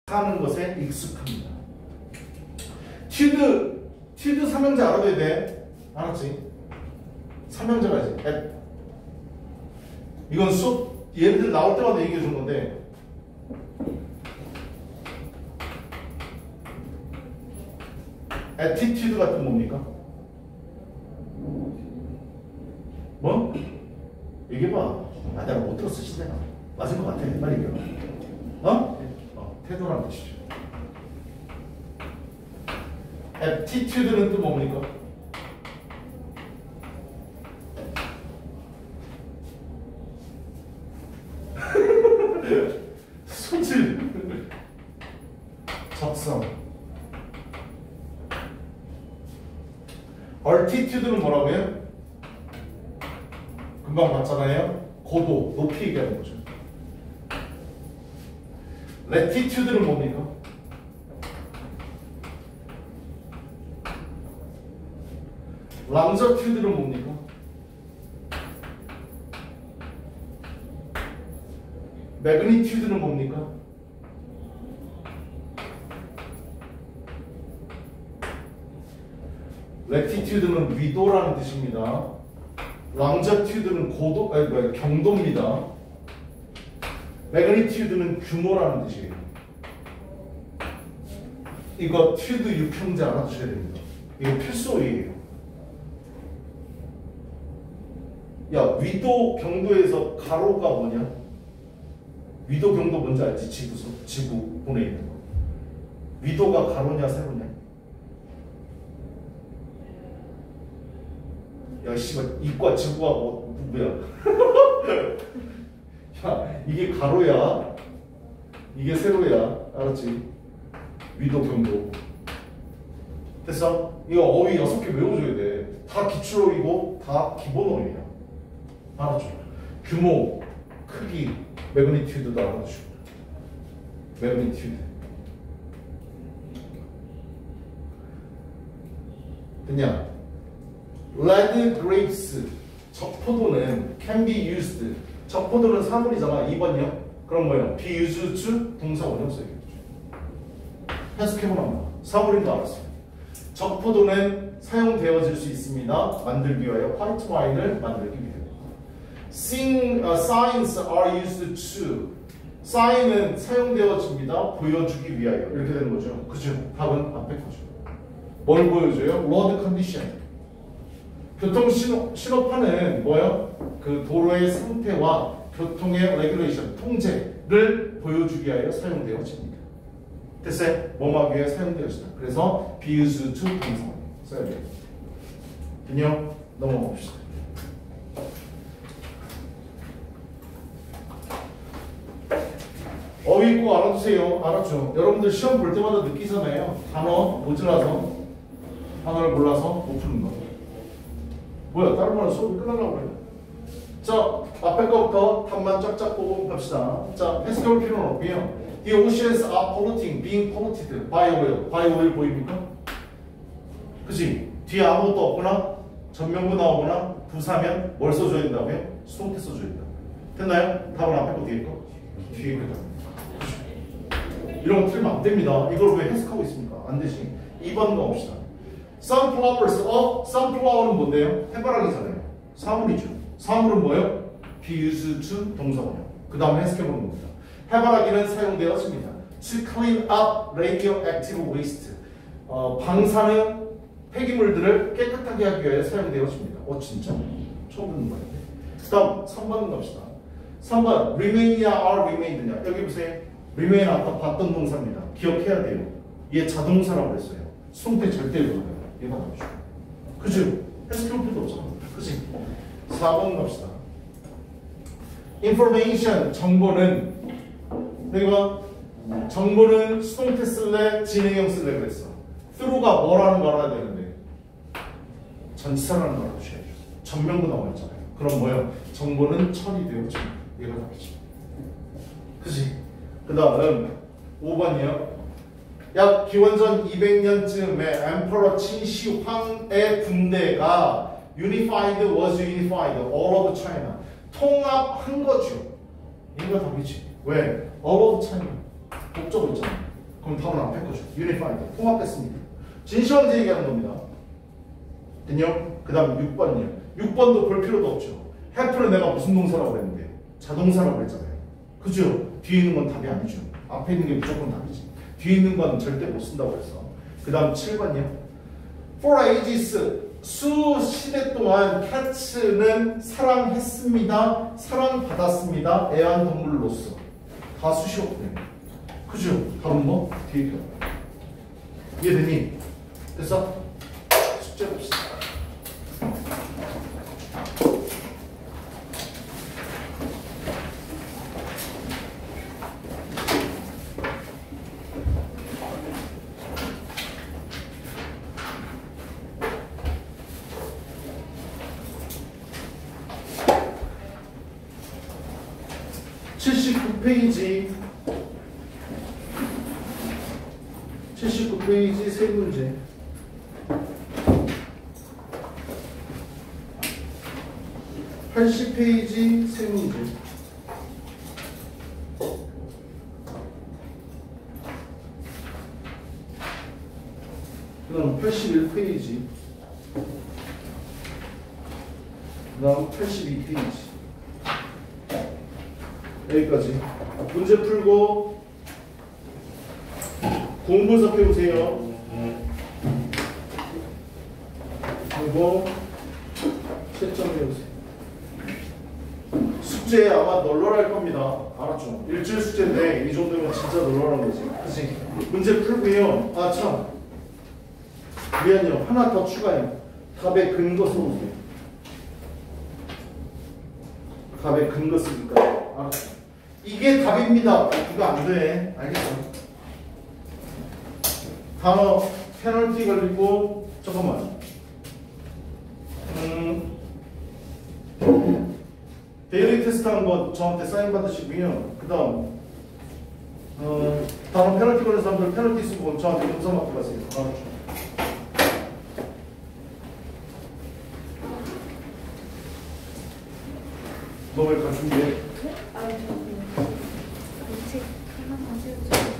하는 것에 익숙합니다. 튜드 삼형제 알아둬야 돼. 알았지? 삼형제가지. 이건 수업 얘네들 나올 때마다 얘기해 준 건데 attitude 같은 뭡니까? 뭐? 얘기해봐. 내가 못 들었어 시대가. 맞은 것 같아. 빨리 얘기해봐. 태도라는 뜻이죠. attitude는 또 뭡니까? 소질, 적성. altitude는 뭐라고요? 금방 봤잖아요. 고도, 높이 얘기하는 거죠. latitude는 뭡니까? longitude는 뭡니까? magnitude는 뭡니까? latitude는 위도라는 뜻입니다. longitude는 고도, 경도입니다. magnitude는 규모라는 뜻이에요. 이거 튜드 육형제 알아두셔야 됩니다. 이거 필수어이에요. 야, 위도 경도에서 가로가 뭐냐? 위도 경도 뭔지 알지? 지구본에 있는 거. 위도가 가로냐 세로냐? 야, 씨발, 이과 지구가 뭐야? 야, 이게 가로야. 이게 세로야. 알았지? 위도 경도. 됐어? 이거 어휘 6개 외워줘야 돼. 다 기출어이고 다 기본어이야. 알았죠? 규모, 크기, 매그니튜드도 알아주시고. 매그니튜드. 됐냐? Red grapes, 적포도는 can be used. 적포도는 사물이잖아. 2번이요. 그럼 뭐예요? be used to 동사 원형 써야겠죠. 해석해보면 사물인 거 알았어요. 적포도는 사용되어질 수 있습니다. 만들기 위하여 화이트 와인을 만들기 위하여. Signs are used to. sign은 사용되어집니다. 보여주기 위하여. 이렇게 되는 거죠. 그죠? 답은 앞에 거죠. 뭘 보여줘요? road condition. 교통 신호판은 뭐예요? 그 도로의 상태와 교통의 regulation, 통제를 보여주기 위하여 사용되어집니다. 됐어요? 뭐뭐 하기 위해 사용되어진다. 그래서 be used to 동사 써야 돼요. 됐냐? 넘어가 봅시다. 어휘 꼭 알아두세요. 알았죠? 여러분들 시험 볼 때마다 느끼잖아요. 단어 모질라서 단어를 몰라서 못 푸는 거. 뭐야? 다른 말은 수업이 끝나려고 그래. 자, 앞에 거부터 답만 쫙쫙 보고 갑시다. 자, 해석해볼 필요는 없고요. The oceans are polluting, being polluted by oil. by oil 보입니까? 그치? 뒤에 아무것도 없거나 전명구 나오거나 부사면 뭘 써줘야 된다고요? 수동태 써줘야 된다. 됐나요? 답은 앞에 거 뒤에 거? 뒤에 거. 이런 거 틀리면 안 됩니다. 이걸 왜 해석하고 있습니까? 안 되지. 2번 가봅시다. Sunflowers. sunflower는 뭔데요? 해바라기잖아요. 사물이죠. 사물은 뭐예요? be used to 동사원형. 그 다음에 해석해보는 겁니다. 해바라기는 사용되었습니다. To clean up radioactive waste. 방사능 폐기물들을 깨끗하게 하기 위해 사용되었습니다. 진짜? 처음 듣는 말인데. 그 다음 3번 갑시다. 3번 remain이냐 are remained냐. 여기 보세요. remain 아까 봤던 동사입니다. 기억해야 돼요. 얘 자동사라고 했어요. 수동태 절대 불러요. 얘가 나오죠. 그죠? 해석해볼 필요도 없잖아. 그치? 4번 갑시다. information, 정보는 그러니까 정보는 수동태 쓸래, 진행형 쓸래 그랬어. through가 뭐라는 거 알아야 되는데 전치사라는 걸 알아주셔야죠. 전명구 나와 있잖아요. 그럼 뭐예요? 정보는 처리되어져. 얘가 답이지. 그치? 그 다음 5번이요. 약 기원전 200년쯤에 엠퍼러 친시 황의 군대가 was unified all of China. 통합한 거죠. 이거 답이지. 왜? all of China. 목적어 있잖아. 그럼 답은 앞에 거죠. Unified. 통합했습니다. 진시황제 얘기하는 겁니다. 됐냐? 그 다음 6번이요. 6번도 볼 필요도 없죠. have는 내가 무슨 동사라고 했는데요? 자동사라고 했잖아요. 그죠? 뒤에 있는 건 답이 아니죠. 앞에 있는 게 무조건 답이지. 뒤에 있는 건 절대 못 쓴다고 했어. 그 다음 7번이요. For ages, 수시대 동안 cat는 사랑했습니다. 사랑받았습니다. 애완동물로서. 다 수시였고요. 그죠? 다른 거? 뒤에 거. 이해되니? 됐어? 숙제 봅시다. 페이지 79페이지 세 문제. (80페이지) 세 문제. 그다음 81페이지. 그다음 82페이지. 여기까지. 문제 풀고 공부 분석해 보세요. 그리고 채점해 보세요. 숙제 아마 널널할 겁니다. 알았죠? 일주일 숙제인데 이 정도면 진짜 널널한 거지. 그치? 문제 풀고요. 아 참. 미안해요. 하나 더 추가해요. 답의 근거 써보세요. 답의 근거 쓰니까. 알았죠? 이게 답입니다. 이거 안 돼. 알겠어? 단어 페널티 걸리고 잠깐만. 데일리 테스트 한번 저한테 사인 받으시고요. 그 다음 단어 페널티 걸린 사람들 페널티 쓰고 저한테 용서 맡고 가세요. 알았죠? 너 왜 가준대? 책 하나만 세워줘.